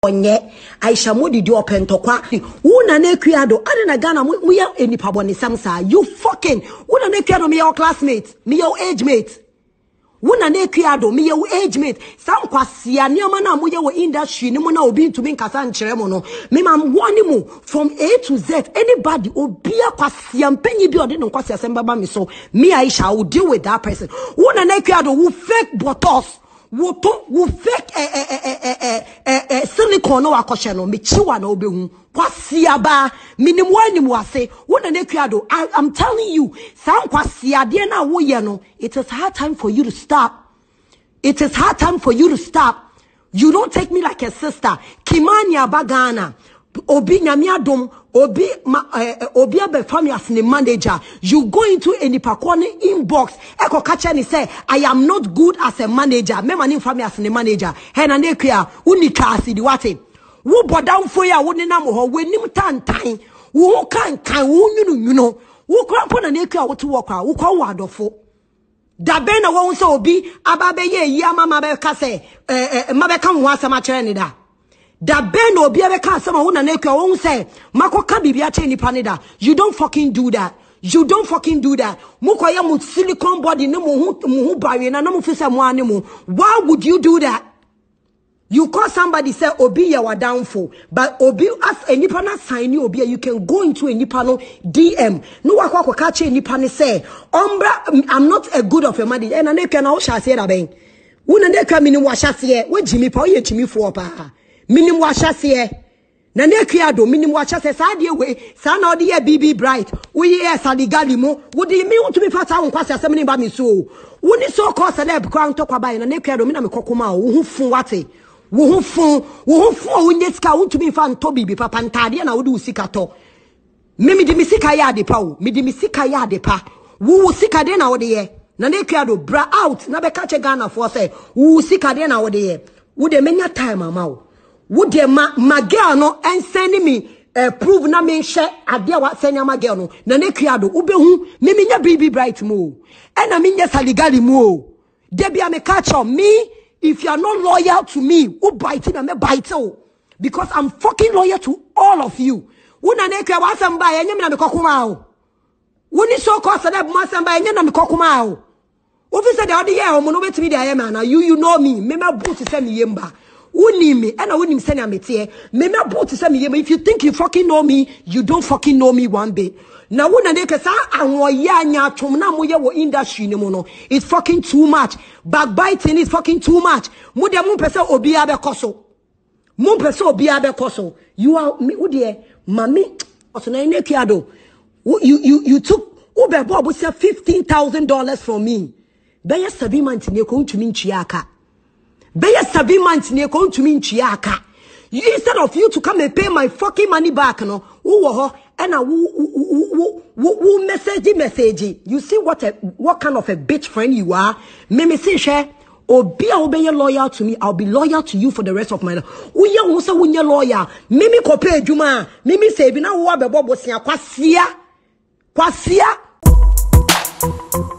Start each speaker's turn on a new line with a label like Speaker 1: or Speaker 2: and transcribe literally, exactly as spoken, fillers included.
Speaker 1: onye Aisha Modi di open tokwa una ne Akua Addo ade na Ghana mu ye enipa bone samsa you fucking una ne Akua Addo me your classmate me your age mate una ne Akua Addo me your age mate sam kwasia nioma na mo ye wo industry ni mo na obi ntumi nkasa nkyere mo no me ma woni mu from A to Z anybody obi akwasia mpanyi bi ode no kwasia sembaba me so me Aisha will deal with that person una ne Akua Addo who fake bottles wo to wo fake eh eh eh eh eh eh silicone no akoshe no me chiwa na obehu kwasia ba minim wanim wase wona ne Akua Addo I'm telling you sam kwasia de na wo ye no it is hard time for you to stop it is hard time for you to stop you don't take me like a sister Kimani abagana obi nyame adom obi uh, obi abe family as the manager you go into any pakone inbox eko kache ni say I am not good as a manager me mani family as the manager he na ne Akua unika asidi wate wo bodam fo ya wo nenam ho wenim tantan wo kan kan wo nyunu nyuno wo krampo na ne Akua wo to wo kwa wo kwa wo adofo da be na wo so obi aba be ye yi amama be ka say eh eh ma be kan ho asama kire ni da da ben obi abeka asema wo na ne Akua wo say makoka bibia che nipa ne da you don't fucking do that you don't fucking do that mukoya mu silicone body ne mu hu mu hu bawe na na mu fisa mu ane mu why would you do that you call somebody say obi ya wa downfall but obi as a nipa na sign obi you can go into a nipa no D M no wa kwa kwa che nipa ne say ombra I'm not a good of a man and na ne Akua na wo sha se da ben wo na ne Akua mini wa sha se wo jimi pa wo ye jimi fo pa minim wa hyase na ne Akua Addo minim wa hyase sa de we sa na ode ye B B bright wo ye saligali mo wo de mi wutumi fata wo kwase asem ne ba mi so wo ni so call celeb kwa ntokwa bai na ne Akua Addo mi na me kokoma wo hu fun wate wo hu fun wo hu fun wo nyeska wutumi fa nto bibi papa ntade na wo de usika to me mi de mi sika ya de pa wo mi de mi sika ya de pa wo sika de na wo de ye na ne Akua Addo bra out na be ka che Ghana for say wo sika de na wo de ye wo de menya time ama wo would the ma ma girl no and send me uh, prove na me share adia wa send ma girl no na ne Akua Addo ubehu me me nya baby bright mo and na me nya saligali mo de bia me catch on me if you are not loyal to me who bite me me bite o because I'm fucking loyal to all of you una ne Akua wa samba ya nya me na me kokoma o woni so call celeb mo samba ya nya na me kokoma o officer de ode ye o mo no betimi de aye na you you know me me ma boot se me yemba Uni me, and I wouldn't send a metie. Me me about to send me. If you think you fucking know me, you don't fucking know me one bit. Now when I say I'm wayanya chumna moya wo industry ni mono, it's fucking too much. Backbiting is fucking too much. Mude mun pese obi abe koso. Mun pese obi abe koso. You are me udie mami. Also na ne Akua Addo. You you you took ube bobo say fifteen thousand dollars from me. Be seven months ne ko ntumi nchiaka. Be seven months ne ko ntumi nchiaka. Instead of you to come and pay my fucking money back, no, wo ho and wo wo message message. You see what a what kind of a bitch friend you are. Me me say share obi a obey loyal to me. I'll be loyal to you for the rest of my life. Wo ye wo say wo nye loyal. Me me ko pay adwuma. Me me say bi na wo abebo bosia kwasia. Kwasia.